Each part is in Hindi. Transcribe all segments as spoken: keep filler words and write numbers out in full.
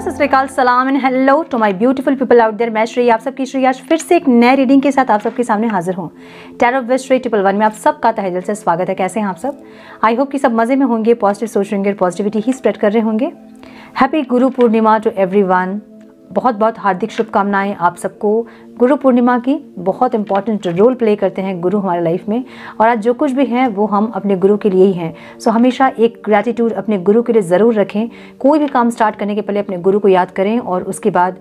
सत श्री अकाल, सलाम and hello to my beautiful people out there. मैं श्री, आप सबकी श्री आज फिर से एक नए रीडिंग के साथ आप सबके सामने हाजिर हूँ। Tarot with Shri triple one में आप सबका तहे दिल से स्वागत है। कैसे हैं आप सब? आई होप कि सब मज़े में होंगे, पॉजिटिव सोच रहे होंगे, पॉजिटिविटी ही स्प्रेड कर रहे होंगे। Happy Guru Purnima to everyone. बहुत बहुत हार्दिक शुभकामनाएं आप सबको। गुरु पूर्णिमा की बहुत इंपॉर्टेंट रोल प्ले करते हैं गुरु हमारे लाइफ में, और आज जो कुछ भी है वो हम अपने गुरु के लिए ही हैं। सो हमेशा एक ग्रैटिट्यूड अपने गुरु के लिए ज़रूर रखें। कोई भी काम स्टार्ट करने के पहले अपने गुरु को याद करें और उसके बाद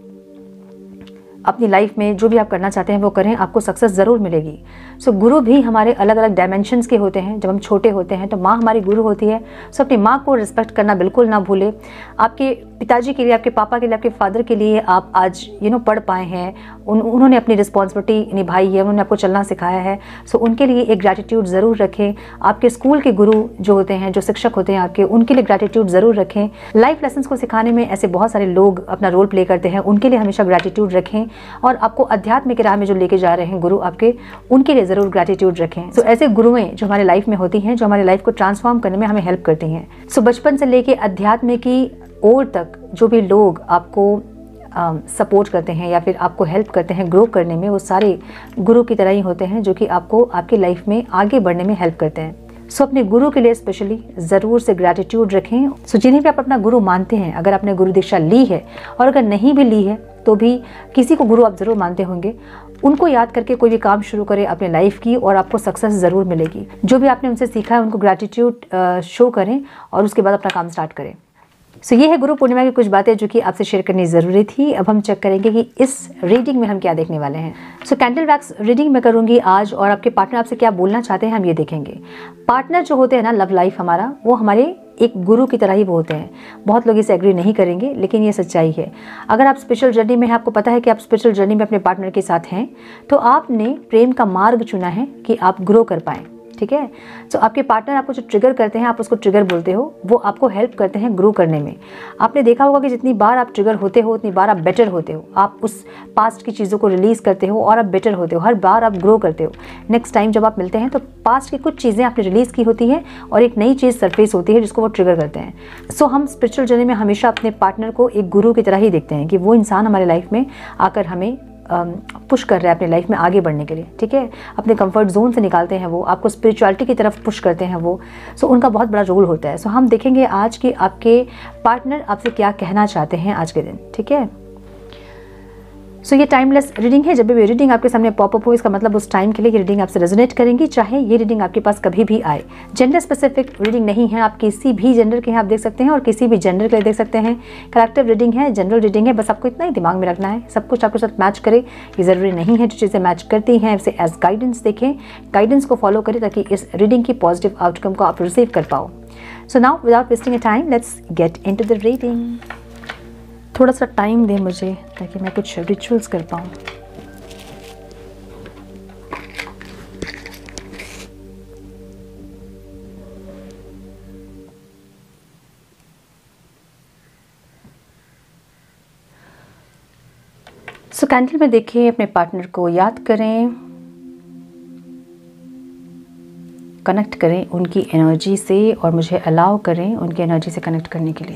अपनी लाइफ में जो भी आप करना चाहते हैं वो करें, आपको सक्सेस ज़रूर मिलेगी। सो so, गुरु भी हमारे अलग अलग डायमेंशंस के होते हैं। जब हम छोटे होते हैं तो माँ हमारी गुरु होती है। सो so, अपनी माँ को रिस्पेक्ट करना बिल्कुल ना भूले। आपके पिताजी के लिए, आपके पापा के लिए, आपके फादर के लिए आप आज यू नो पढ़ पाए हैं, उन उन्होंने अपनी रिस्पॉन्सिबिलिटी निभाई है, उन्होंने आपको चलना सिखाया है। सो so, उनके लिए एक ग्रैटिट्यूड ज़रूर रखें। आपके स्कूल के गुरु जो होते हैं, जो शिक्षक होते हैं आपके, उनके लिए ग्रैटिट्यूड ज़रूर रखें। लाइफ लेसन्स को सिखाने में ऐसे बहुत सारे लोग अपना रोल प्ले करते हैं, उनके लिए हमेशा ग्रैटिट्यूड रखें। और आपको अध्यात्म की राह में जो लेके जा रहे हैं गुरु आपके, उनके लिए ज़रूर ग्रैटिट्यूड रखें। सो so, ऐसे गुरुएं जो हमारे लाइफ में होती हैं, जो हमारी लाइफ को ट्रांसफॉर्म करने में हमें हेल्प करती हैं। सो so, बचपन से लेके अध्यात्म की ओर तक जो भी लोग आपको सपोर्ट uh, करते हैं या फिर आपको हेल्प करते हैं ग्रो करने में, वो सारे गुरु की तरह ही होते हैं जो कि आपको आपकी लाइफ में आगे बढ़ने में हेल्प करते हैं। सो so, अपने गुरु के लिए स्पेशली ज़रूर से ग्रैटिट्यूड रखें। सो so, जिन्हें भी आप अपना गुरु मानते हैं, अगर आपने गुरु दीक्षा ली है और अगर नहीं भी ली है तो भी किसी को गुरु आप ज़रूर मानते होंगे, उनको याद करके कोई भी काम शुरू करें अपने लाइफ की और आपको सक्सेस ज़रूर मिलेगी। जो भी आपने उनसे सीखा है उनको ग्रैटिट्यूड शो करें और उसके बाद अपना काम स्टार्ट करें। सो so, ये है गुरु पूर्णिमा की कुछ बातें जो कि आपसे शेयर करनी ज़रूरी थी। अब हम चेक करेंगे कि इस रीडिंग में हम क्या देखने वाले हैं। सो कैंडल वैक्स रीडिंग मैं करूँगी आज, और आपके पार्टनर आपसे क्या बोलना चाहते हैं हम ये देखेंगे। पार्टनर जो होते हैं ना, लव लाइफ हमारा, वो हमारे एक गुरु की तरह ही वो होते हैं। बहुत लोग इसे एग्री नहीं करेंगे लेकिन ये सच्चाई है। अगर आप स्पिरिचुअल जर्नी में हैं, आपको पता है कि आप स्पिरिचुअल जर्नी में अपने पार्टनर के साथ हैं, तो आपने प्रेम का मार्ग चुना है कि आप ग्रो कर पाएँ। ठीक है। तो आपके पार्टनर आपको जो ट्रिगर करते हैं, आप उसको ट्रिगर बोलते हो, वो आपको हेल्प करते हैं ग्रो करने में। आपने देखा होगा कि जितनी बार आप ट्रिगर होते हो उतनी बार आप बेटर होते हो। आप उस पास्ट की चीज़ों को रिलीज़ करते हो और आप बेटर होते हो, हर बार आप ग्रो करते हो। नेक्स्ट टाइम जब आप मिलते हैं तो पास्ट की कुछ चीज़ें आपने रिलीज़ की होती है और एक नई चीज़ सरफेस होती है जिसको वो ट्रिगर करते हैं। सो हम स्पिरिचुअल जर्नी में हमेशा अपने पार्टनर को एक गुरु की तरह ही देखते हैं कि वो इंसान हमारे लाइफ में आकर हमें पुश कर रहे हैं अपनी लाइफ में आगे बढ़ने के लिए। ठीक है। अपने कंफर्ट जोन से निकालते हैं वो, आपको स्पिरिचुअलिटी की तरफ पुश करते हैं वो। सो उनका बहुत बड़ा रोल होता है। सो हम देखेंगे आज कि आपके पार्टनर आपसे क्या कहना चाहते हैं आज के दिन। ठीक है। सो so, ये टाइमलेस रीडिंग है। जब भी रीडिंग आपके सामने पॉपअप हो, इसका मतलब उस टाइम के लिए ये रीडिंग आपसे रेजोनेट करेंगी, चाहे ये रीडिंग आपके पास कभी भी आए। जेंडर स्पेसिफिक रीडिंग नहीं है। आप किसी भी जेंडर के हैं आप देख सकते हैं और किसी भी जेंडर के लिए देख सकते हैं। कलेक्टिव रीडिंग है, जनरल रीडिंग है। बस आपको इतना ही दिमाग में रखना है, सब कुछ आपके साथ मैच करे ये ज़रूरी नहीं है। जो चीज़ें मैच करती हैं उसे एज गाइडेंस देखें, गाइडेंस को फॉलो करें ताकि इस रीडिंग की पॉजिटिव आउटकम को आप रिसीव कर पाओ। So now without wasting a time let's get into the reading. थोड़ा सा टाइम दें मुझे ताकि मैं कुछ रिचुअल्स कर पाऊँ। सो कैंडल में देखिए, अपने पार्टनर को याद करें, कनेक्ट करें उनकी एनर्जी से और मुझे अलाउ करें उनकी एनर्जी से कनेक्ट करने के लिए।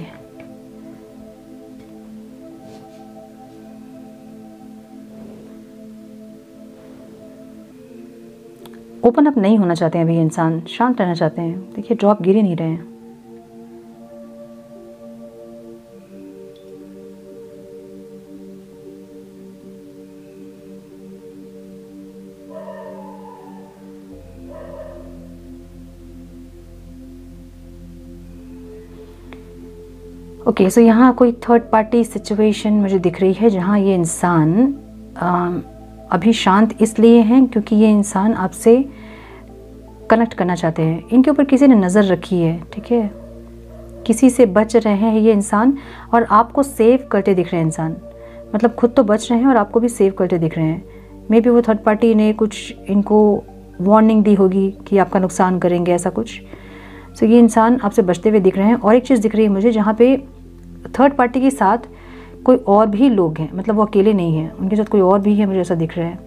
ओपन अप नहीं होना चाहते हैं अभी इंसान, शांत रहना चाहते हैं। देखिए ड्रॉप गिर ही नहीं रहे हैं। ओके okay, सो so यहाँ कोई थर्ड पार्टी सिचुएशन मुझे दिख रही है जहाँ ये इंसान आ, अभी शांत इसलिए हैं क्योंकि ये इंसान आपसे कनेक्ट करना चाहते हैं। इनके ऊपर किसी ने नज़र रखी है। ठीक है। किसी से बच रहे हैं ये इंसान और आपको सेव करते दिख रहे हैं इंसान। मतलब खुद तो बच रहे हैं और आपको भी सेव करते दिख रहे हैं। मे बी वो थर्ड पार्टी ने कुछ इनको वार्निंग दी होगी कि आपका नुकसान करेंगे, ऐसा कुछ। सो so, ये इंसान आपसे बचते हुए दिख रहे हैं। और एक चीज़ दिख रही है मुझे जहाँ पे थर्ड पार्टी के साथ कोई और भी लोग हैं, मतलब वो अकेले नहीं हैं, उनके साथ कोई और भी है, मुझे ऐसा दिख रहा है।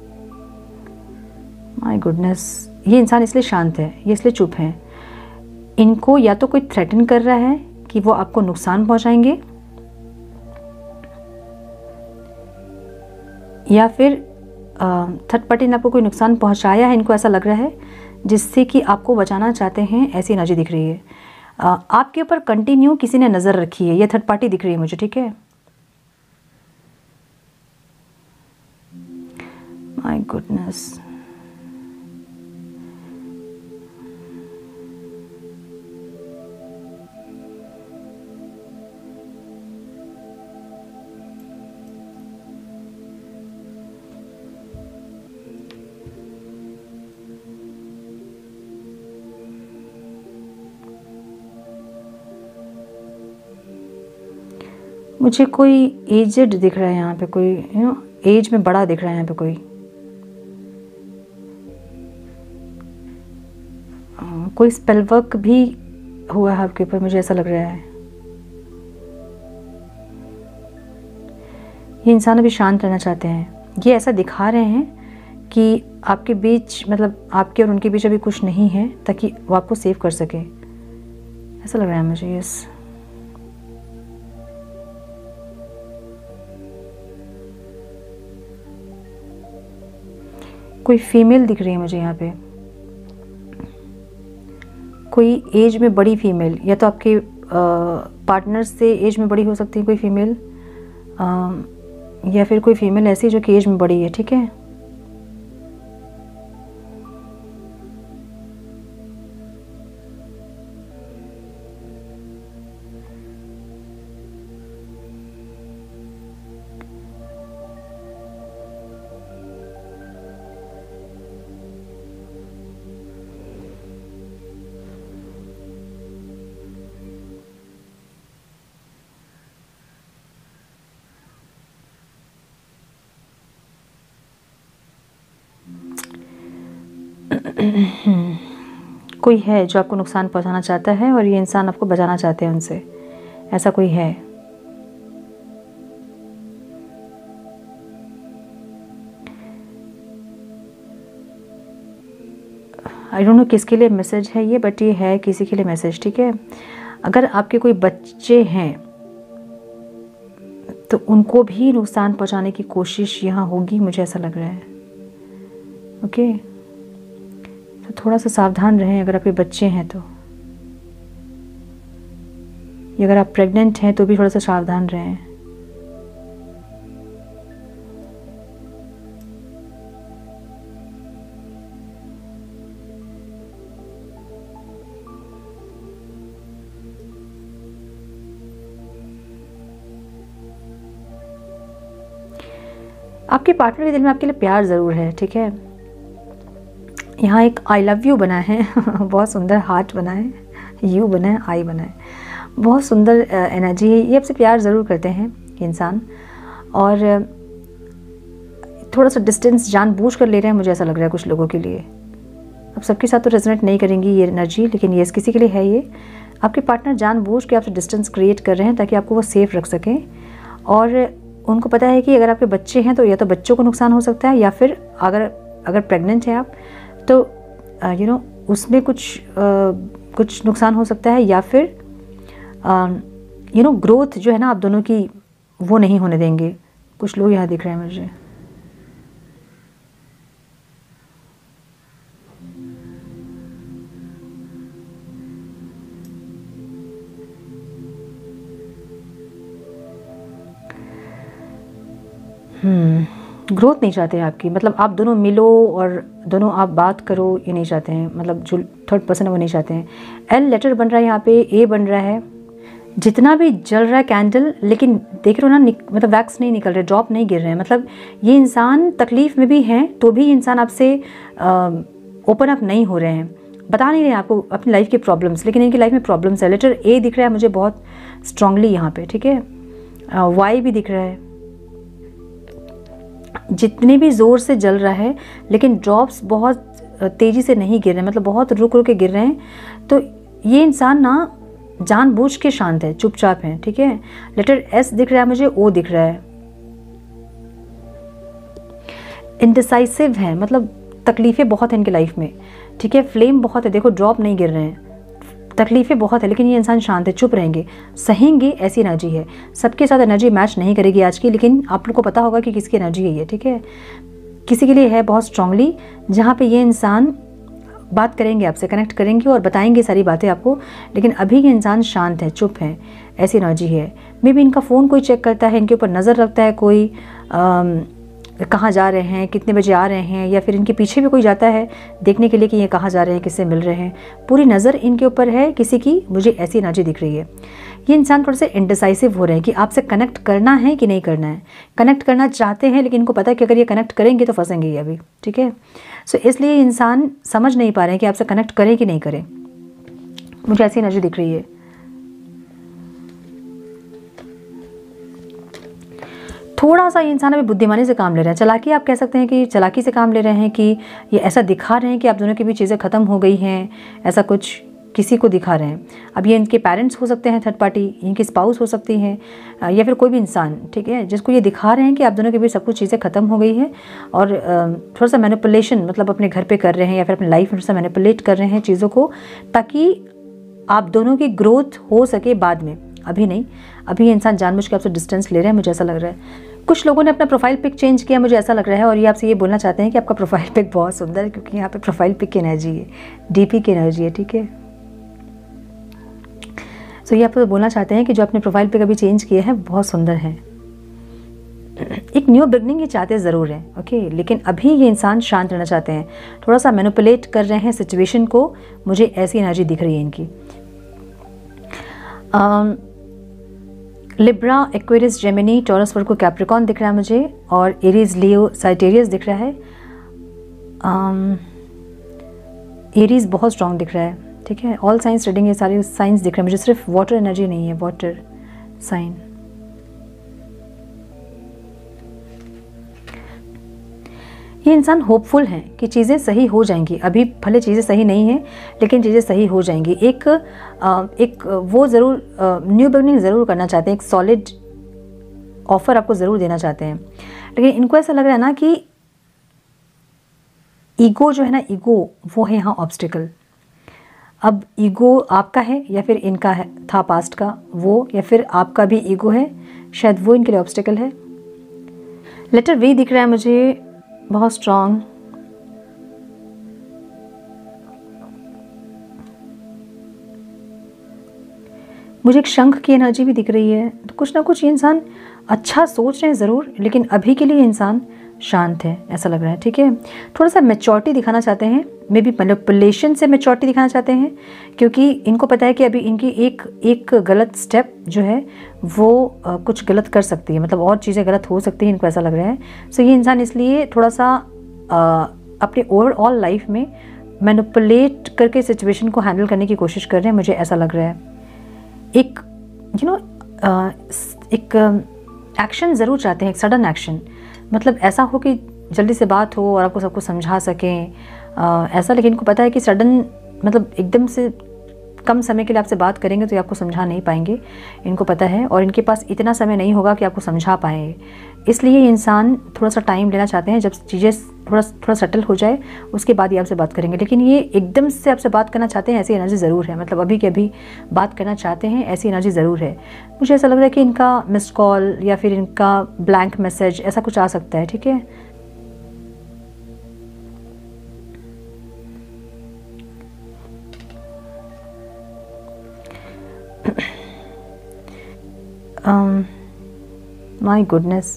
माय गुडनेस, ये इंसान इसलिए शांत है, ये इसलिए चुप है। इनको या तो कोई थ्रेटन कर रहा है कि वो आपको नुकसान पहुंचाएंगे, या फिर थर्ड पार्टी ने आपको कोई नुकसान पहुंचाया है, इनको ऐसा लग रहा है, जिससे कि आपको बचाना चाहते हैं, ऐसी एनर्जी दिख रही है। आ, आपके ऊपर कंटिन्यू किसी ने नज़र रखी है, ये थर्ड पार्टी दिख रही है मुझे, ठीक है। माय गुडनेस, मुझे कोई एजेड दिख रहा है यहाँ पे, कोई यू नो एज में बड़ा दिख रहा है यहाँ पे कोई। आ, कोई स्पेल वर्क भी हुआ है आपके ऊपर, मुझे ऐसा लग रहा है। ये इंसान अभी शांत रहना चाहते हैं, ये ऐसा दिखा रहे हैं कि आपके बीच, मतलब आपके और उनके बीच अभी कुछ नहीं है, ताकि वो आपको सेव कर सके, ऐसा लग रहा है मुझे। यस, कोई फीमेल दिख रही है मुझे यहाँ पे, कोई एज में बड़ी फीमेल, या तो आपके पार्टनर से एज में बड़ी हो सकती है कोई फीमेल, या फिर कोई फीमेल ऐसी जो कि एज में बड़ी है, ठीक है। कोई है जो आपको नुकसान पहुंचाना चाहता है, और ये इंसान आपको बचाना चाहते हैं उनसे, ऐसा कोई है। आई डोंट नो किसके लिए मैसेज है ये, बट ये है किसी के लिए मैसेज, ठीक है। अगर आपके कोई बच्चे हैं तो उनको भी नुकसान पहुंचाने की कोशिश यहाँ होगी, मुझे ऐसा लग रहा है। ओके, तो थोड़ा सा सावधान रहें अगर आपके बच्चे हैं तो, या अगर आप प्रेग्नेंट हैं तो भी थोड़ा सा सावधान रहें। आपके पार्टनर के दिल में आपके लिए प्यार ज़रूर है, ठीक है। यहाँ एक आई लव यू बना है बहुत सुंदर हार्ट बना है, यू बना है, आई बना है, बहुत सुंदर एनर्जी है। ये आपसे प्यार ज़रूर करते हैं इंसान, और थोड़ा सा डिस्टेंस जानबूझ कर ले रहे हैं, मुझे ऐसा लग रहा है कुछ लोगों के लिए। अब सबके साथ तो रेजोनेट नहीं करेंगी ये एनर्जी, लेकिन ये किसी के लिए है। ये आपके पार्टनर जानबूझ के आपसे डिस्टेंस क्रिएट कर रहे हैं ताकि आपको वो सेफ रख सकें, और उनको पता है कि अगर आपके बच्चे हैं तो या तो बच्चों को नुकसान हो सकता है, या फिर अगर अगर प्रेग्नेंट है आप तो यू नो उसमें कुछ uh, कुछ नुकसान हो सकता है, या फिर यू नो ग्रोथ जो है ना आप दोनों की वो नहीं होने देंगे। कुछ लोग यहाँ दिख रहे हैं मुझे। हम्म ग्रोथ नहीं चाहते हैं आपकी, मतलब आप दोनों मिलो और दोनों आप बात करो, ये नहीं चाहते हैं। मतलब जो थर्ड पर्सन है वो नहीं चाहते हैं। एल लेटर बन रहा है यहाँ पे, ए बन रहा है। जितना भी जल रहा है कैंडल, लेकिन देख रहे हो ना, मतलब वैक्स नहीं निकल रहे, ड्रॉप नहीं गिर रहे हैं। मतलब ये इंसान तकलीफ़ में भी हैं तो भी इंसान आपसे ओपन अप नहीं हो रहे हैं, बता नहीं रहे हैं आपको अपनी लाइफ के प्रॉब्लम्स, लेकिन इनकी लाइफ में प्रॉब्लम्स है। लेटर ए दिख रहा है मुझे बहुत स्ट्रांगली यहाँ पे, ठीक है। वाई भी दिख रहा है। जितने भी ज़ोर से जल रहा है, लेकिन ड्रॉप्स बहुत तेज़ी से नहीं गिर रहे हैं, मतलब बहुत रुक रुक के गिर रहे हैं। तो ये इंसान ना जानबूझ के शांत है, चुपचाप है, ठीक है। लेटर एस दिख रहा है मुझे, ओ दिख रहा है। इनडिसाइसिव है, मतलब तकलीफ़ें बहुत हैं इनकी लाइफ में, ठीक है। फ्लेम बहुत है, देखो ड्रॉप नहीं गिर रहे हैं, तकलीफ़ें बहुत है, लेकिन ये इंसान शांत है, चुप रहेंगे, सहेंगे, ऐसी एनर्जी है। सबके साथ एनर्जी मैच नहीं करेगी आज की, लेकिन आप लोग को पता होगा कि किसकी एनर्जी है ये, ठीक है। किसी के लिए है बहुत स्ट्रांगली, जहाँ पे ये इंसान बात करेंगे, आपसे कनेक्ट करेंगे और बताएंगे सारी बातें आपको, लेकिन अभी ये इंसान शांत है, चुप है, ऐसी एनर्जी है। मे बी इनका फ़ोन कोई चेक करता है, इनके ऊपर नज़र रखता है कोई, कहाँ जा रहे हैं, कितने बजे आ रहे हैं, या फिर इनके पीछे भी कोई जाता है देखने के लिए कि ये कहाँ जा रहे हैं, किससे मिल रहे हैं। पूरी नज़र इनके ऊपर है किसी की, मुझे ऐसी एनर्जी दिख रही है। ये इंसान थोड़े से इंडिसाइसिव हो रहे हैं कि आपसे कनेक्ट करना है कि नहीं करना है। कनेक्ट करना चाहते हैं, लेकिन इनको पता है कि अगर ये कनेक्ट करेंगे तो फंसेंगे ये अभी, ठीक है। सो इसलिए इंसान समझ नहीं पा रहे हैं कि आपसे कनेक्ट करें कि नहीं करें। मुझे ऐसी एनर्जी दिख रही है। थोड़ा सा ये इंसान अभी बुद्धिमानी से काम ले रहे हैं, चालाकी आप कह सकते हैं कि चालाकी से काम ले रहे हैं, कि ये ऐसा दिखा रहे हैं कि आप दोनों की भी चीज़ें ख़त्म हो गई हैं, ऐसा कुछ किसी को दिखा रहे हैं। अब ये इनके पेरेंट्स हो सकते हैं, थर्ड पार्टी, इनकी स्पाउस हो सकती हैं, या फिर कोई भी इंसान, ठीक है, जिसको ये दिखा रहे हैं कि आप दोनों के बीच सब कुछ चीज़ें ख़त्म हो गई हैं, और थोड़ा सा मैनिपुलेशन मतलब अपने घर पे कर रहे हैं, या फिर अपनी लाइफ में थोड़ा सा मैनिपुलेट कर रहे हैं चीज़ों को, ताकि आप दोनों की ग्रोथ हो सके बाद में, अभी नहीं। अभी ये इंसान जानबूझ के आपसे डिस्टेंस ले रहे हैं, मुझे ऐसा लग रहा है। कुछ लोगों ने अपना प्रोफाइल पिक चेंज किया, मुझे ऐसा लग रहा है, और ये आपसे ये बोलना चाहते हैं कि आपका प्रोफाइल पिक बहुत सुंदर है, क्योंकि यहाँ पे प्रोफाइल पिक की एनर्जी है, डीपी की एनर्जी है, ठीक है। सो ये आपको बोलना चाहते हैं कि जो आपने प्रोफाइल पिक अभी चेंज किए हैं बहुत सुंदर है। एक न्यू बिगनिंग ये चाहते ज़रूर हैं, ओके, लेकिन अभी ये इंसान शांत रहना चाहते हैं, थोड़ा सा मैनिपुलेट कर रहे हैं सिचुएशन को। मुझे ऐसी एनर्जी दिख रही है इनकी। Libra, Aquarius, Gemini, Taurus, Virgo, Capricorn दिख रहा है मुझे, और एरीज, लियो, साइटेरियस दिख रहा है। एरीज बहुत स्ट्रॉन्ग दिख रहा है, ठीक है। ऑल साइंस रीडिंग, ये सारे साइंस दिख रहे हैं मुझे, सिर्फ वाटर एनर्जी नहीं है, वाटर साइन। ये इंसान होपफुल हैं कि चीज़ें सही हो जाएंगी। अभी भले चीज़ें सही नहीं हैं, लेकिन चीज़ें सही हो जाएंगी। एक एक वो ज़रूर न्यू बिगनिंग ज़रूर करना चाहते हैं, एक सॉलिड ऑफर आपको ज़रूर देना चाहते हैं, लेकिन इनको ऐसा लग रहा है ना कि ईगो जो है ना, ईगो वो है यहाँ ऑब्स्टिकल। अब ईगो आपका है या फिर इनका है, था पास्ट का वो, या फिर आपका भी ईगो है, शायद वो इनके लिए ऑब्स्टिकल है। लेटर वी दिख रहा है मुझे बहुत स्ट्रॉन्ग। मुझे एक शंख की एनर्जी भी दिख रही है। तो कुछ ना कुछ ये इंसान अच्छा सोच रहे हैं ज़रूर, लेकिन अभी के लिए इंसान शांत है, ऐसा लग रहा है, ठीक है। थोड़ा सा मैच्योरिटी दिखाना चाहते हैं, मे बी मैनिपुलेशन से मैच्योरिटी दिखाना चाहते हैं, क्योंकि इनको पता है कि अभी इनकी एक एक गलत स्टेप जो है वो आ, कुछ गलत कर सकती है, मतलब और चीज़ें गलत हो सकती हैं, इनको ऐसा लग रहा है। सो ये इंसान इसलिए थोड़ा सा आ, अपने ओवरऑल लाइफ में मैनिपुलेट करके सिचुएशन को हैंडल करने की कोशिश कर रहे हैं, मुझे ऐसा लग रहा है। एक यू नो एक एक्शन ज़रूर चाहते हैं, एक सडन एक्शन, मतलब ऐसा हो कि जल्दी से बात हो और आपको सबको समझा सकें, आ, ऐसा। लेकिन इनको पता है कि सडन मतलब एकदम से कम समय के लिए आपसे बात करेंगे तो ये आपको समझा नहीं पाएंगे, इनको पता है, और इनके पास इतना समय नहीं होगा कि आपको समझा पाएँ। इसलिए ये इंसान थोड़ा सा टाइम लेना चाहते हैं, जब चीज़ें थोड़ा थोड़ा सेटल हो जाए उसके बाद ये आपसे बात करेंगे। लेकिन ये एकदम से आपसे बात करना चाहते हैं, ऐसी एनर्जी ज़रूर है, मतलब अभी के अभी बात करना चाहते हैं, ऐसी एनर्जी ज़रूर है। मुझे ऐसा लग रहा है कि इनका मिस कॉल या फिर इनका ब्लैंक मैसेज ऐसा कुछ आ सकता है, ठीक है। माय गुडनेस,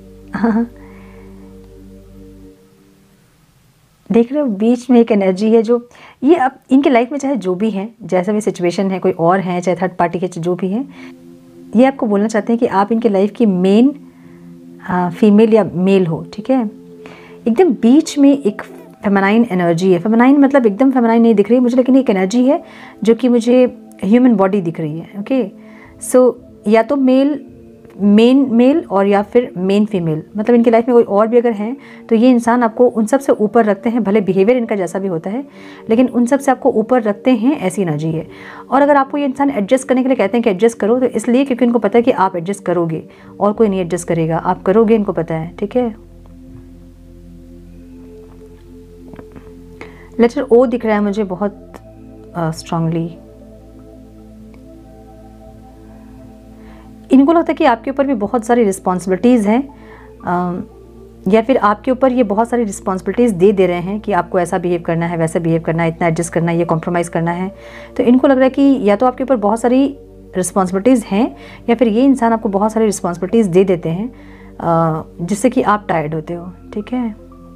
देख रहे हो बीच में एक एनर्जी है जो ये अब इनके लाइफ में चाहे जो भी है, जैसा भी सिचुएशन है, कोई और है, चाहे थर्ड पार्टी के जो भी है, ये आपको बोलना चाहते हैं कि आप इनके लाइफ की मेन फीमेल या मेल हो, ठीक है। एकदम बीच में एक फेमिनाइन एनर्जी है। फेमिनाइन मतलब एकदम फेमिनाइन नहीं दिख रही मुझे, लेकिन एक एनर्जी है जो कि मुझे ह्यूमन बॉडी दिख रही है, ओके। सो या तो मेल मेन मेल और या फिर मेन फीमेल, मतलब इनकी लाइफ में कोई और भी अगर हैं तो ये इंसान आपको उन सब से ऊपर रखते हैं, भले बिहेवियर इनका जैसा भी होता है, लेकिन उन सब से आपको ऊपर रखते हैं, ऐसी एनर्जी है। और अगर आपको ये इंसान एडजस्ट करने के लिए कहते हैं कि एडजस्ट करो, तो इसलिए क्योंकि इनको पता है कि आप एडजस्ट करोगे और कोई नहीं एडजस्ट करेगा, आप करोगे, इनको पता है, ठीक है। लेटर ओ दिख रहा है मुझे बहुत स्ट्रांगली। इनको लगता है कि आपके ऊपर भी बहुत सारी रिस्पॉन्सिबिलिटीज़ हैं, या फिर आपके ऊपर ये बहुत सारी रिस्पॉन्सिबिलिटीज़ दे दे रहे हैं कि आपको ऐसा बिहेव करना है, वैसा बिहेव करना है, इतना एडजस्ट करना है, ये कॉम्प्रोमाइज़ करना है। तो इनको लग रहा है कि या तो आपके ऊपर बहुत सारी रिस्पॉन्सिबिलिटीज़ हैं, या फिर ये इंसान आपको बहुत सारी रिस्पॉन्सिबिलिटीज़ दे देते हैं जिससे कि आप टायर्ड होते हो। ठीक है,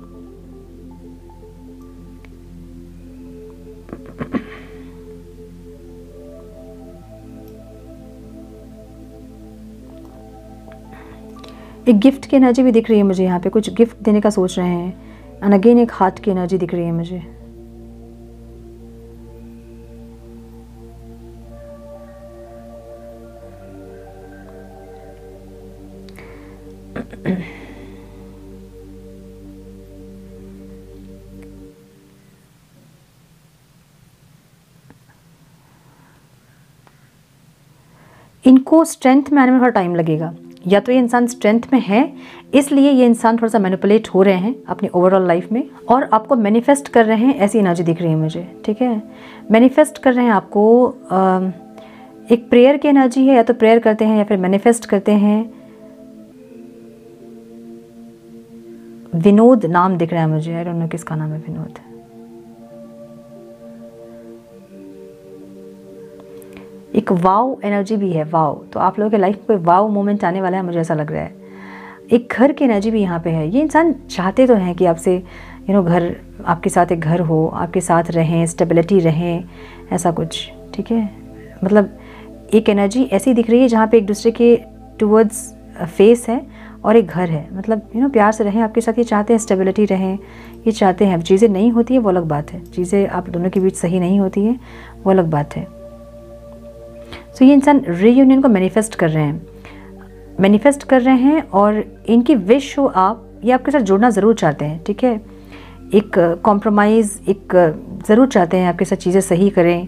एक गिफ्ट की एनर्जी भी दिख रही है मुझे यहाँ पे, कुछ गिफ्ट देने का सोच रहे हैं। एंड अगेन एक हार्ट की एनर्जी दिख रही है मुझे। इनको स्ट्रेंथ में आने में थोड़ा टाइम लगेगा, या तो ये इंसान स्ट्रेंथ में है इसलिए ये इंसान थोड़ा सा मैनिपुलेट हो रहे हैं अपनी ओवरऑल लाइफ में, और आपको मैनिफेस्ट कर रहे हैं, ऐसी एनर्जी दिख रही है मुझे। ठीक है, मैनिफेस्ट कर रहे हैं आपको, एक प्रेयर की एनर्जी है, या तो प्रेयर करते हैं या फिर मैनिफेस्ट करते हैं। विनोद नाम दिख रहा है मुझे, आई डोंट नो किसका नाम है विनोद। एक वाव एनर्जी भी है, वाव, तो आप लोगों के लाइफ में कोई वाव मोमेंट आने वाला है, मुझे ऐसा लग रहा है। एक घर की एनर्जी भी यहाँ पे है, ये इंसान चाहते तो हैं कि आपसे यू नो घर, आपके साथ एक घर हो, आपके साथ रहें, स्टेबिलिटी रहें, ऐसा कुछ। ठीक है, मतलब एक एनर्जी ऐसी दिख रही है जहाँ पे एक दूसरे के टूवर्ड्स फेस है और एक घर है, मतलब यू नो प्यार से रहें आपके साथ, ये चाहते हैं स्टेबिलिटी रहें, ये चाहते हैं। चीज़ें नहीं होती है वो अलग बात है, चीज़ें आप दोनों के बीच सही नहीं होती है वो अलग बात है। सो so, ये इंसान रीयूनियन को मैनिफेस्ट कर रहे हैं, मैनिफेस्ट कर रहे हैं, और इनकी विश हो आप, ये आपके साथ जुड़ना ज़रूर चाहते हैं। ठीक है, एक कॉम्प्रोमाइज़ एक ज़रूर चाहते हैं, आपके साथ चीज़ें सही करें,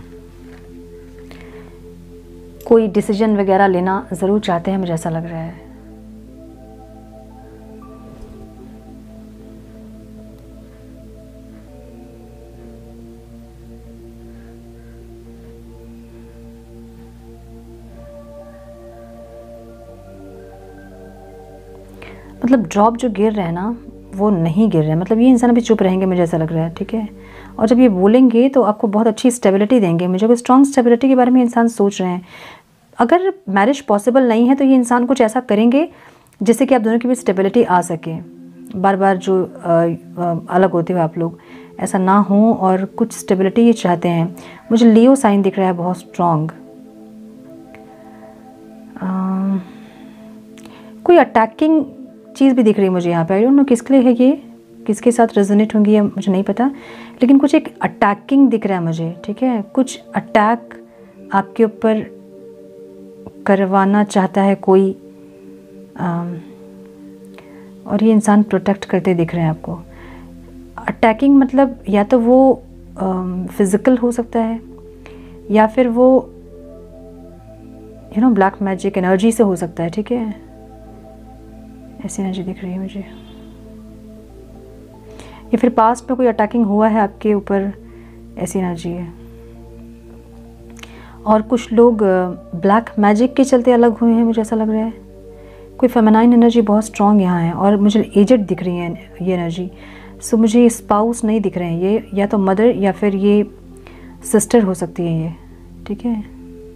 कोई डिसीजन वगैरह लेना ज़रूर चाहते हैं, मुझे ऐसा लग रहा है। मतलब ड्रॉप जो गिर रहे हैं ना वो नहीं गिर रहे हैं, मतलब ये इंसान अभी चुप रहेंगे, मुझे ऐसा लग रहा है। ठीक है, और जब ये बोलेंगे तो आपको बहुत अच्छी स्टेबिलिटी देंगे, मुझे कोई स्ट्रॉन्ग स्टेबिलिटी के बारे में इंसान सोच रहे हैं। अगर मैरिज पॉसिबल नहीं है तो ये इंसान कुछ ऐसा करेंगे जिससे कि आप दोनों के बीच स्टेबिलिटी आ सके। बार बार जो आ, आ, अलग होते हुए आप लोग ऐसा ना हो, और कुछ स्टेबिलिटी ये चाहते हैं। मुझे लियो साइन दिख रहा है बहुत स्ट्रॉन्ग। कोई अटैकिंग चीज़ भी दिख रही है मुझे यहाँ पे, आई डोंट नो किसके लिए है ये, किसके साथ रेजोनेट होंगी ये मुझे नहीं पता, लेकिन कुछ एक अटैकिंग दिख रहा है मुझे। ठीक है, कुछ अटैक आपके ऊपर करवाना चाहता है कोई, आम, और ये इंसान प्रोटेक्ट करते दिख रहे हैं आपको। अटैकिंग मतलब या तो वो फिज़िकल हो सकता है, या फिर वो you know black magic energy से हो सकता है। ठीक है, ऐसी एनर्जी दिख रही है मुझे, या फिर पास्ट में कोई अटैकिंग हुआ है आपके ऊपर, ऐसी एनर्जी है। और कुछ लोग ब्लैक मैजिक के चलते अलग हुए हैं, मुझे ऐसा लग रहा है। कोई फेमिनाइन एनर्जी बहुत स्ट्रॉन्ग यहाँ है, और मुझे एजेड दिख रही है ये एनर्जी। सो मुझे स्पाउस नहीं दिख रहे हैं, ये या तो मदर या फिर ये सिस्टर हो सकती है ये। ठीक है,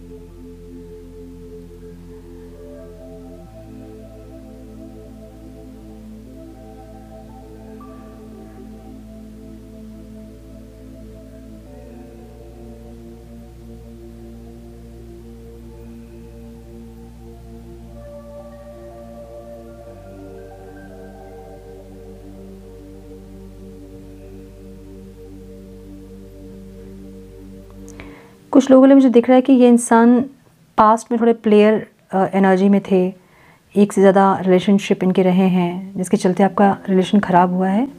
कुछ लोगों के लिए मुझे दिख रहा है कि ये इंसान पास्ट में थोड़े प्लेयर एनर्जी में थे, एक से ज़्यादा रिलेशनशिप इनके रहे हैं, जिसके चलते आपका रिलेशन ख़राब हुआ है।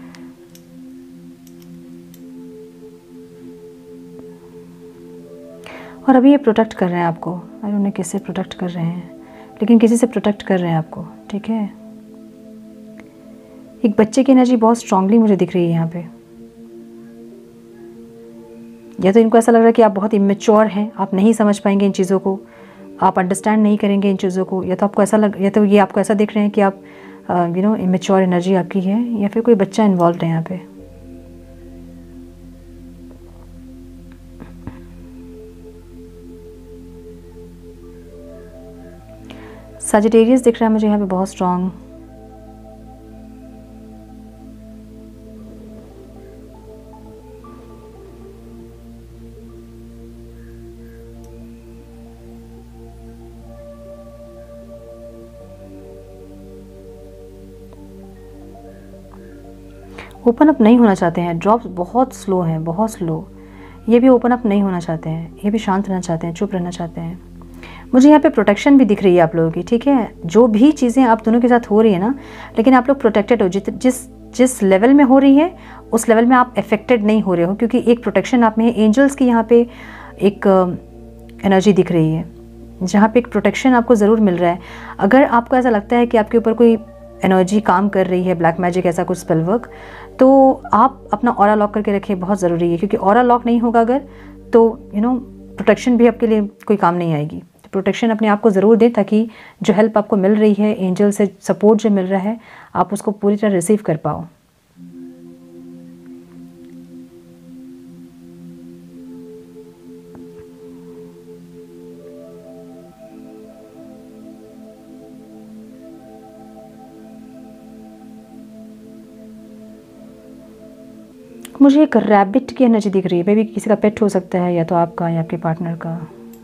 और अभी ये प्रोटेक्ट कर रहे हैं आपको, आई डोंट नो किससे प्रोटेक्ट कर रहे हैं, लेकिन किसी से प्रोटेक्ट कर रहे हैं आपको। ठीक है, एक बच्चे की एनर्जी बहुत स्ट्रांगली मुझे दिख रही है यहाँ पे, या तो इनको ऐसा लग रहा है कि आप बहुत इमेच्योर हैं, आप नहीं समझ पाएंगे इन चीज़ों को, आप अंडरस्टैंड नहीं करेंगे इन चीज़ों को, या तो आपको ऐसा लग या तो ये आपको ऐसा दिख रहे हैं कि आप यू नो इमेच्योर एनर्जी आपकी है, या फिर कोई बच्चा इन्वॉल्व है यहाँ पे। सजिटेरियस दिख रहा है मुझे यहाँ पे बहुत स्ट्रॉन्ग। ओपन अप नहीं होना चाहते हैं, ड्रॉप्स बहुत स्लो हैं, बहुत स्लो। ये भी ओपन अप नहीं होना चाहते हैं, ये भी शांत रहना चाहते हैं, चुप रहना चाहते हैं। मुझे यहाँ पे प्रोटेक्शन भी दिख रही है आप लोगों की, ठीक है। जो भी चीज़ें आप दोनों के साथ हो रही है ना, लेकिन आप लोग प्रोटेक्टेड हो। जित जिस जिस लेवल में हो रही है उस लेवल में आप अफेक्टेड नहीं हो रहे हो, क्योंकि एक प्रोटेक्शन आप में है। एंजल्स की यहाँ पे एक एनर्जी दिख रही है, जहाँ पे एक प्रोटेक्शन आपको ज़रूर मिल रहा है। अगर आपको ऐसा लगता है कि आपके ऊपर कोई एनर्जी काम कर रही है, ब्लैक मैजिक ऐसा कुछ स्पेल वर्क, तो आप अपना ऑरा लॉक करके रखिए, बहुत ज़रूरी है। क्योंकि ऑरा लॉक नहीं होगा अगर, तो यू नो प्रोटेक्शन भी आपके लिए कोई काम नहीं आएगी। प्रोटेक्शन अपने आप को ज़रूर दें, ताकि जो हेल्प आपको मिल रही है, एंजल से सपोर्ट जो मिल रहा है, आप उसको पूरी तरह रिसीव कर पाओ। मुझे एक रैबिट की एनर्जी दिख रही है, मे बी किसी का पेट हो सकता है, या तो आपका या आपके पार्टनर का।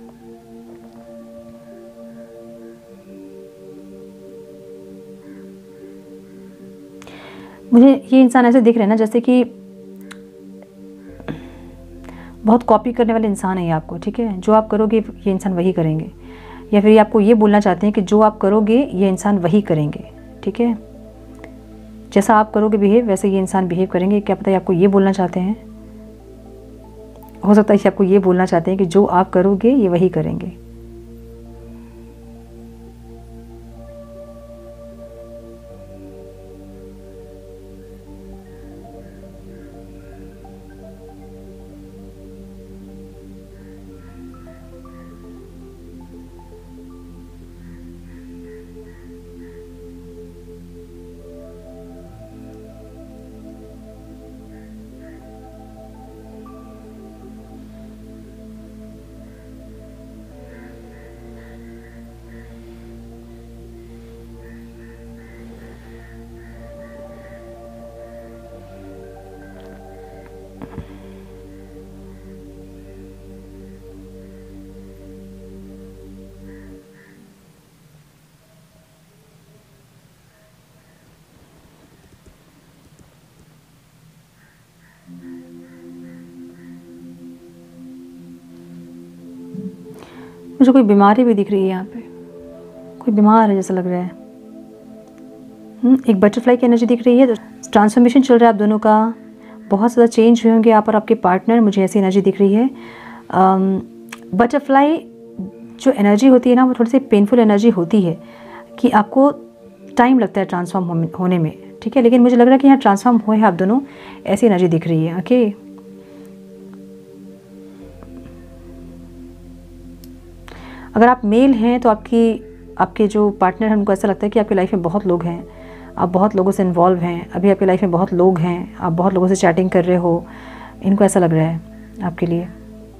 मुझे ये इंसान ऐसे दिख रहे हैं ना, जैसे कि बहुत कॉपी करने वाले इंसान है ये आपको, ठीक है। जो आप करोगे ये इंसान वही करेंगे, या फिर ये आपको ये बोलना चाहते हैं कि जो आप करोगे ये इंसान वही करेंगे, ठीक है। जैसा आप करोगे बिहेव, वैसे ये इंसान बिहेव करेंगे। क्या पता है आपको ये बोलना चाहते हैं, हो सकता है कि आपको ये बोलना चाहते हैं कि जो आप करोगे ये वही करेंगे। मुझे कोई बीमारी भी दिख रही है यहाँ पे, कोई बीमार है जैसा लग रहा है। हुँ? एक बटरफ्लाई की एनर्जी दिख रही है। ट्रांसफॉर्मेशन चल रहा है आप दोनों का, बहुत ज़्यादा चेंज हुए होंगे आप और आपके पार्टनर, मुझे ऐसी एनर्जी दिख रही है। बटरफ्लाई जो एनर्जी होती है ना, वो थोड़ी सी पेनफुल एनर्जी होती है कि आपको टाइम लगता है ट्रांसफॉर्म होने में, ठीक है। लेकिन मुझे लग रहा है कि यहाँ ट्रांसफॉर्म हुए हैं आप दोनों, ऐसी एनर्जी दिख रही है। ओके, अगर आप मेल हैं तो आपकी आपके जो पार्टनर हैं उनको ऐसा लगता है कि आपकी लाइफ में बहुत लोग हैं, आप बहुत लोगों से इन्वॉल्व हैं, अभी आपकी लाइफ में बहुत लोग हैं, आप बहुत लोगों से चैटिंग कर रहे हो, इनको ऐसा लग रहा है आपके लिए।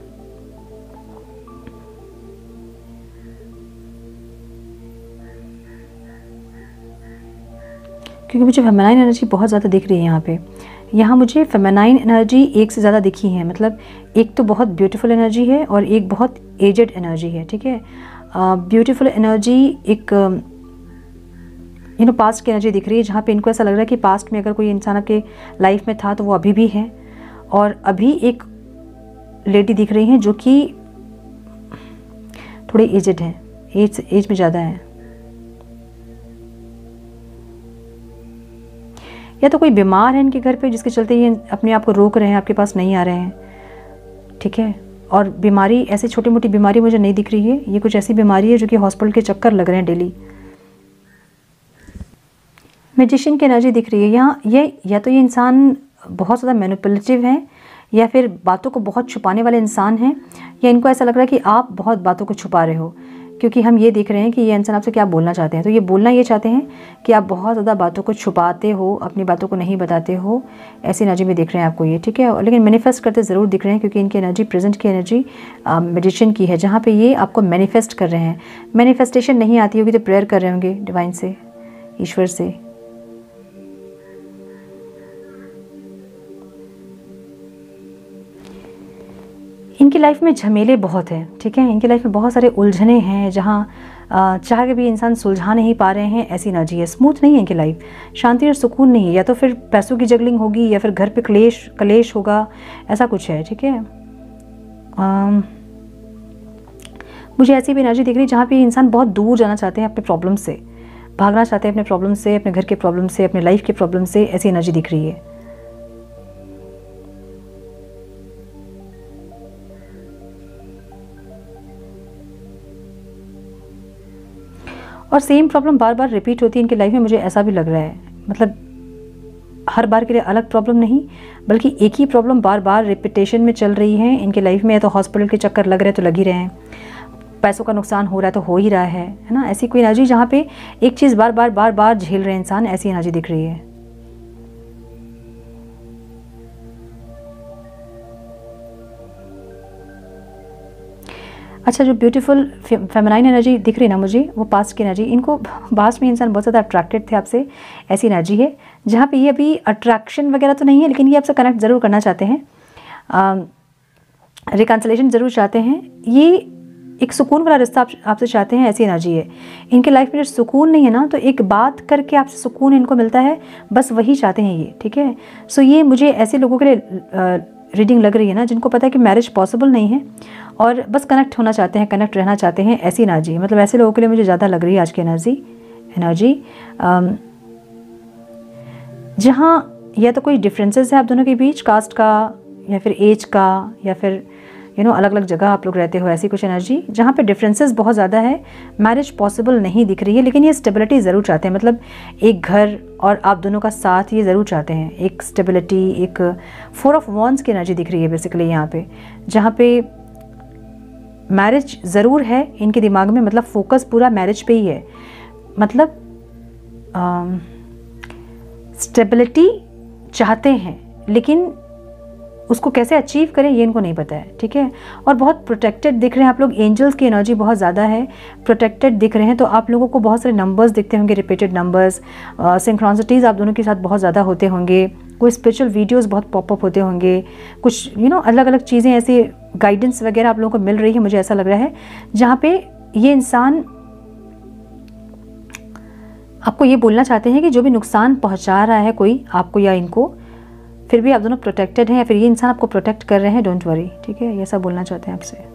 क्योंकि मुझे फेमिनाइन एनर्जी बहुत ज़्यादा दिख रही है यहाँ पे। यहाँ मुझे फेमिनाइन एनर्जी एक से ज़्यादा दिखी है, मतलब एक तो बहुत ब्यूटीफुल एनर्जी है और एक बहुत एजेड एनर्जी है, ठीक है। ब्यूटीफुल एनर्जी एक यू नो पास्ट की एनर्जी दिख रही है, जहाँ पे इनको ऐसा लग रहा है कि पास्ट में अगर कोई इंसान आपके लाइफ में था तो वो अभी भी है। और अभी एक लेडी दिख रही हैं जो कि थोड़ी एजेड है, एज एज में ज़्यादा है। या तो कोई बीमार है इनके घर पे, जिसके चलते ये अपने आप को रोक रहे हैं, आपके पास नहीं आ रहे हैं, ठीक है। और बीमारी ऐसी छोटी मोटी बीमारी मुझे नहीं दिख रही है, ये कुछ ऐसी बीमारी है जो कि हॉस्पिटल के चक्कर लग रहे हैं डेली। मैजिशियन की एनर्जी दिख रही है यहाँ। ये या तो ये इंसान बहुत ज़्यादा मैनिपुलेटिव है, या फिर बातों को बहुत छुपाने वाले इंसान हैं, या इनको ऐसा लग रहा है कि आप बहुत बातों को छुपा रहे हो। क्योंकि हम ये देख रहे हैं कि ये इंसान आपसे क्या बोलना चाहते हैं। तो ये बोलना ये चाहते हैं कि आप बहुत ज़्यादा बातों को छुपाते हो, अपनी बातों को नहीं बताते हो, ऐसी एनर्जी में देख रहे हैं आपको ये, ठीक है। लेकिन मैनिफेस्ट करते ज़रूर दिख रहे हैं, क्योंकि इनकी एनर्जी, प्रेजेंट की एनर्जी मेडिटेशन की है, जहाँ पे ये आपको मैनिफेस्ट कर रहे हैं। मैनिफेस्टेशन नहीं आती होगी तो प्रेयर कर रहे होंगे डिवाइन से, ईश्वर से। इनकी लाइफ में झमेले बहुत हैं, ठीक है। इनकी लाइफ में बहुत सारे उलझने हैं, जहाँ चाह के भी इंसान सुलझा नहीं पा रहे हैं, ऐसी एनर्जी है। स्मूथ नहीं है इनकी लाइफ, शांति और सुकून नहीं है। या तो फिर पैसों की जगलिंग होगी, या फिर घर पे क्लेश कलेश होगा, ऐसा कुछ है, ठीक है। आम, मुझे ऐसी भी एनर्जी दिख रही है जहाँ पे इंसान बहुत दूर जाना चाहते हैं अपने प्रॉब्लम से, भागना चाहते हैं अपने प्रॉब्लम से, अपने घर के प्रॉब्लम से, अपने लाइफ के प्रॉब्लम से, ऐसी एनर्जी दिख रही है। और सेम प्रॉब्लम बार बार रिपीट होती है इनकी लाइफ में, मुझे ऐसा भी लग रहा है। मतलब हर बार के लिए अलग प्रॉब्लम नहीं, बल्कि एक ही प्रॉब्लम बार बार रिपीटेशन में चल रही है इनके लाइफ में। या तो हॉस्पिटल के चक्कर लग रहे हैं तो लग ही रहे हैं, पैसों का नुकसान हो रहा है तो हो ही रहा है, है ना। ऐसी कोई एनर्जी जहाँ पे एक चीज़ बार बार बार बार झेल रहे हैं इंसान, ऐसी एनर्जी दिख रही है। अच्छा, जो ब्यूटीफुल फेमिनाइन एनर्जी दिख रही है ना मुझे, वो पास्ट की एनर्जी। इनको पास्ट में इंसान बहुत ज़्यादा अट्रैक्टेड थे आपसे, ऐसी एनर्जी है। जहाँ पे ये अभी अट्रैक्शन वगैरह तो नहीं है, लेकिन ये आपसे कनेक्ट ज़रूर करना चाहते हैं, रिकन्सिलेशन ज़रूर चाहते हैं। ये एक सुकून वाला रिश्ता आप, आपसे चाहते हैं, ऐसी एनर्जी है। इनके लाइफ में जो सुकून नहीं है ना, तो एक बात करके आपसे सुकून इनको मिलता है, बस वही चाहते हैं ये, ठीक है। सो ये मुझे ऐसे लोगों के लिए रीडिंग लग रही है ना, जिनको पता है कि मैरिज पॉसिबल नहीं है और बस कनेक्ट होना चाहते हैं, कनेक्ट रहना चाहते हैं, ऐसी एनर्जी। मतलब ऐसे लोगों के लिए मुझे ज़्यादा लग रही है आज की एनर्जी एनर्जी जहाँ या तो कोई डिफरेंसेस है आप दोनों के बीच, कास्ट का या फिर एज का, या फिर यू नो अलग अलग जगह आप लोग रहते हो, ऐसी कुछ एनर्जी जहाँ पे डिफरेंसेस बहुत ज़्यादा है। मैरिज पॉसिबल नहीं दिख रही है, लेकिन ये स्टेबिलिटी ज़रूर चाहते हैं। मतलब एक घर और आप दोनों का साथ ये ज़रूर चाहते हैं, एक स्टेबिलिटी, एक फोर ऑफ वॉन्ड्स की एनर्जी दिख रही है बेसिकली यहाँ पे, जहाँ पे मैरिज ज़रूर है इनके दिमाग में। मतलब फोकस पूरा मैरिज पे ही है। मतलब स्टेबिलिटी चाहते हैं, लेकिन उसको कैसे अचीव करें ये इनको नहीं पता है, ठीक है। और बहुत प्रोटेक्टेड दिख रहे हैं आप लोग, एंजल्स की एनर्जी बहुत ज़्यादा है, प्रोटेक्टेड दिख रहे हैं। तो आप लोगों को बहुत सारे नंबर्स दिखते होंगे, रिपीटेड नंबर्स, सिंक्रोनिसिटीज़ आप दोनों के साथ बहुत ज़्यादा होते होंगे, कोई स्पिरिचुअल वीडियोस बहुत पॉपअप होते होंगे, कुछ यू नो अलग अलग चीज़ें ऐसी गाइडेंस वगैरह आप लोगों को मिल रही है, मुझे ऐसा लग रहा है, जहाँ पे ये इंसान आपको ये बोलना चाहते हैं कि जो भी नुकसान पहुँचा रहा है कोई आपको या इनको, फिर भी आप दोनों प्रोटेक्टेड हैं, या फिर ये इंसान आपको प्रोटेक्ट कर रहे हैं, डोंट वरी, ठीक है। ये सब बोलना चाहते हैं आपसे।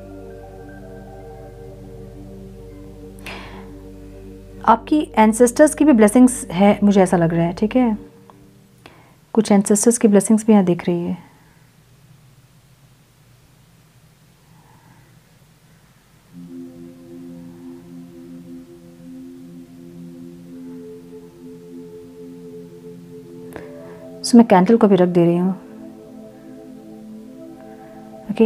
आपकी एंसेस्टर्स की भी ब्लेसिंग्स है, मुझे ऐसा लग रहा है, ठीक है। कुछ एंसेस्टर्स की ब्लेसिंग्स भी यहाँ दिख रही है। सो मैं कैंडल को भी रख दे रही हूँ, ओके।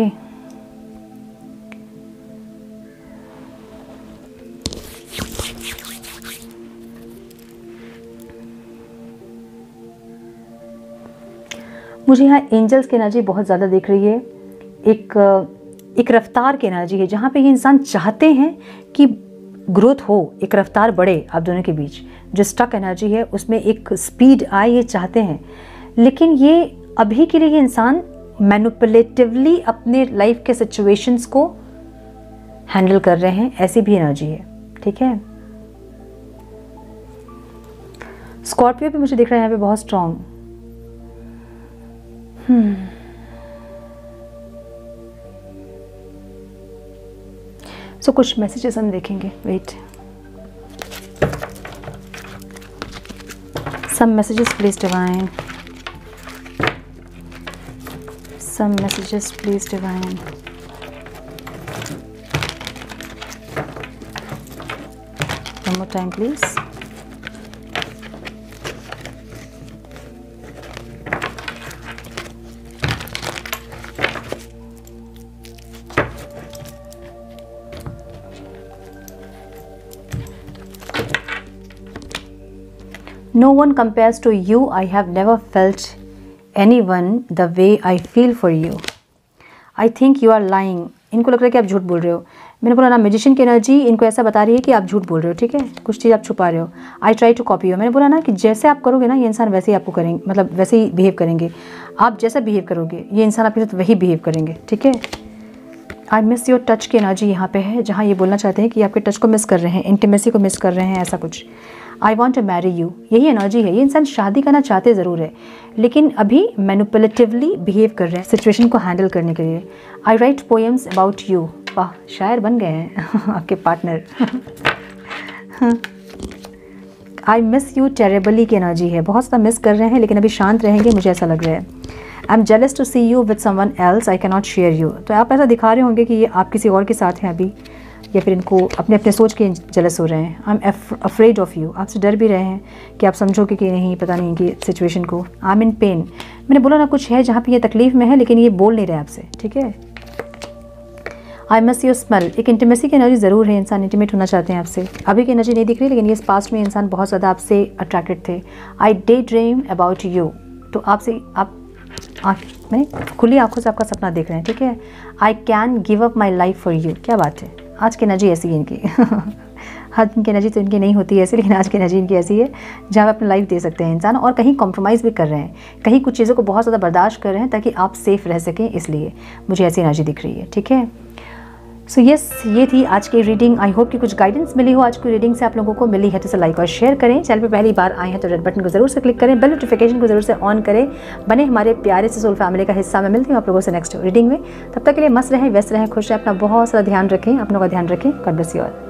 मुझे यहाँ एंजल्स की एनर्जी बहुत ज़्यादा दिख रही है। एक एक रफ्तार की एनर्जी है, जहाँ पे ये इंसान चाहते हैं कि ग्रोथ हो, एक रफ्तार बढ़े आप दोनों के बीच। जो स्टक एनर्जी है उसमें एक स्पीड आए, ये चाहते हैं। लेकिन ये अभी के लिए ये इंसान मैनिपुलेटिवली अपने लाइफ के सिचुएशंस को हैंडल कर रहे हैं, ऐसी भी एनर्जी है, ठीक है। स्कॉर्पियो भी मुझे दिख रहा है यहाँ पे बहुत स्ट्रांग। हम्म सो so, कुछ मैसेजेस हम देखेंगे, wait. Some messages please divine, some messages please divine. One more time please. No one compares to you, I have never felt anyone the way I feel for you, I think you are lying. इनको लग रहा है कि आप झूठ बोल रहे हो। मैंने बोला ना, मैजिशियन की एनर्जी इनको ऐसा बता रही है कि आप झूठ बोल रहे हो, ठीक है, कुछ चीज़ आप छुपा रहे हो। I try to copy you, मैंने बोला ना कि जैसे आप करोगे ना ये इंसान वैसे ही आपको करेंगे, मतलब वैसे ही बिहेव करेंगे। आप जैसा बिहेव करोगे ये इंसान आपके साथ वही बिहेव करेंगे, ठीक है। आई मिस योर टच की एनर्जी यहाँ पे है, जहाँ ये बोलना चाहते हैं कि आपके टच को मिस कर रहे हैं, इंटीमेसी को मिस कर रहे हैं, ऐसा कुछ। I want to marry you, यही एनर्जी है। ये इंसान शादी करना चाहते ज़रूर है, लेकिन अभी मैनिपुलेटिवली बिहेव कर रहे हैं सिचुएशन को हैंडल करने के लिए। I write poems about you, वाह शायर बन गए हैं आपके पार्टनर। आई मिस यू टेरेबली की एनर्जी है, बहुत ज़्यादा मिस कर रहे हैं, लेकिन अभी शांत रहेंगे, मुझे ऐसा लग रहा है। I am jealous to see you with someone else, I can not share you. तो आप ऐसा दिखा रहे होंगे कि ये आप किसी और के साथ हैं अभी, या फिर इनको अपने अपने सोच के जेलस हो रहे हैं। I am afraid of you, आपसे डर भी रहे हैं कि आप समझोगे कि नहीं, पता नहीं कि सिचुएशन को। आई एम इन पेन, मैंने बोला ना कुछ है जहाँ पे ये तकलीफ में है, लेकिन ये बोल नहीं रहे आपसे, ठीक है। आई मिस योर स्मेल, एक इंटीमेसी की एनर्जी ज़रूर है, इंसान इंटीमेट होना चाहते हैं आपसे। अभी की एनर्जी नहीं दिख रही, लेकिन ये पास्ट में इंसान बहुत ज़्यादा आपसे अट्रैक्टेड थे। I daydream about you, तो आपसे आप आँख में खुली आंखों से आपका सपना देख रहे हैं, ठीक है। I can give up my life for you, क्या बात है, आज की एनर्जी ऐसी है इनकी। हर दिन की एनर्जी तो इनकी नहीं होती है ऐसी, लेकिन आज की एनर्जी इनकी ऐसी है जहाँ पे अपनी लाइफ दे सकते हैं इंसान, और कहीं कॉम्प्रोमाइज़ भी कर रहे हैं, कहीं कुछ चीज़ों को बहुत ज़्यादा बर्दाश्त कर रहे हैं ताकि आप सेफ़ रह सकें, इसलिए मुझे ऐसी एनर्जी दिख रही है, ठीक है। सो so, यस yes, ये थी आज की रीडिंग। आई होप कि कुछ गाइडेंस मिली हो आज की रीडिंग से, आप लोगों को मिली है तो इसे लाइक और शेयर करें। चैनल पे पहली बार आए हैं तो रेड बटन को जरूर से क्लिक करें, बेल नोटिफिकेशन को जरूर से ऑन करें, बने हमारे प्यारे से सोल फैमिली का हिस्सा। में मिलती हूँ आप लोगों से नेक्स्ट रीडिंग में। तब तक के लिए मस्त रहें, व्यस्त रहें, खुश रहें, अपना बहुत सारा ध्यान रखें, अपनों का ध्यान रखें। God bless you all.